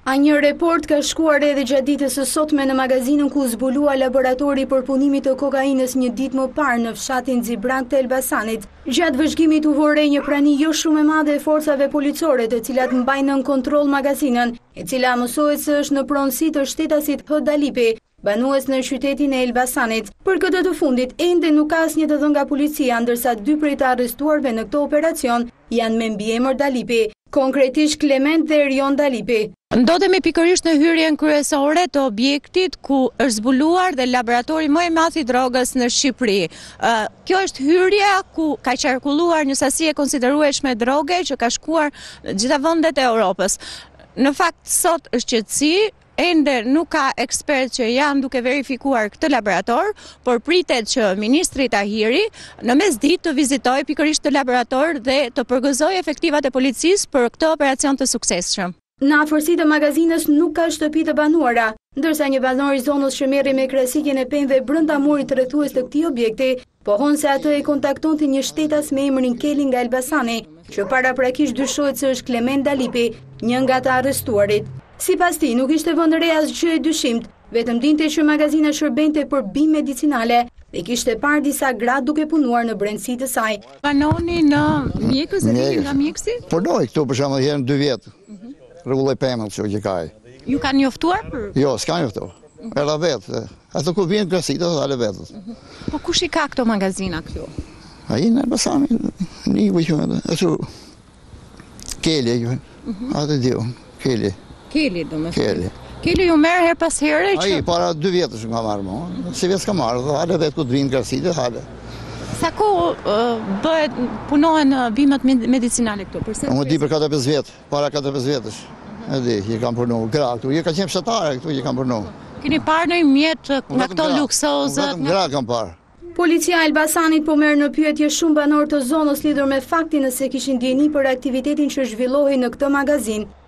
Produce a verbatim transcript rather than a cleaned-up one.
A një report ka shkuar edhe gjatë ditës së sotme në magazinën ku zbulua laboratori për punimin të kokainës një ditë më parë në fshatin Zibran të Elbasanit. Gjatë vëzhgimit u vorrej një prani jo shumë e madhe e forcave policore, të cilat mbajnë nën kontroll magazinën, e cila mësohet se është në pronësi të shtetasit H. Dalipi, banues në qytetin e Elbasanit. Për këtë të fundit, ende nuk ka asnjë të dhënë nga policia, ndërsa dy prej të arrestuarve në këtë operacion janë me mbiemër Dalipi, konkretisht Klement dhe Erion Dalipi. Ndodhemi pikërisht në hyrjen kryesore të objektit ku është zbuluar dhe laboratori më i madh i drogës në Shqipëri. Uh, kjo është hyrja ku ka qarkulluar një sasi e konsiderueshme droge që ka shkuar në gjitha vendet e Europës. Në fakt sot është qetësi, ende nuk ka ekspert që janë duke verifikuar këtë laborator, por pritet që ministri Tahiri në mesditë të vizitojë pikërisht të laborator dhe të përgëzojë efektivat e policisë për këtë operacion të suksesshëm. Në afërsi të magazinës nuk ka shtëpi të banuara, ndërsa një banor i zonës që merri me krahasikjen e pemëve brenda murit rrethues të këtij objekti, pohon se atë e kontaktonte një shtetas me emrin Keli nga Elbasani, që paraprakisht dyshohet se është Klement Dalipi, një nga të arrestuarit. Sipas tij, nuk ishte vënë re asgjë e dyshimt, vetëm dinte që magazina shërbente për bimë medicinale dhe kishte parë disa gra duke punuar në brendësi të saj. Banoni në mjekës e vini nga mjeksi? Punoj këtu për shembull herë në dy vjet. Rregulloj pemën kështu që kaj. Ju kanë njoftuar për? Jo, s'ka njoftuar. Era vetë. Ato ku vjen krasita, ale vetë. Po kush i ka këto magazina këtu? Ai në Elbasan, një vjen ashtu. Keli ju. Atë dio, Keli. Keli domethënë. Keli. Keli ju merr her pas here që ai para dy vjetësh nga marr më. Si vjet s'ka marr, ale vetë ku vjen krasita, ale. Sa kohë uh, bëhet punohen uh, bimët medicinale këtu? Përse? Unë di për katër pesë vjet, para katër pesë vjetësh. E di, i kam punuar gra këtu, i ka qenë fshatare këtu, i kam punuar. Keni parë ndonjë mjet nga këto luksoze? Vetëm gra kam parë. Policia e Elbasanit po merr në pyetje shumë banor të zonës lidhur me faktin se kishin dieni për aktivitetin që zhvillohej në këtë magazin.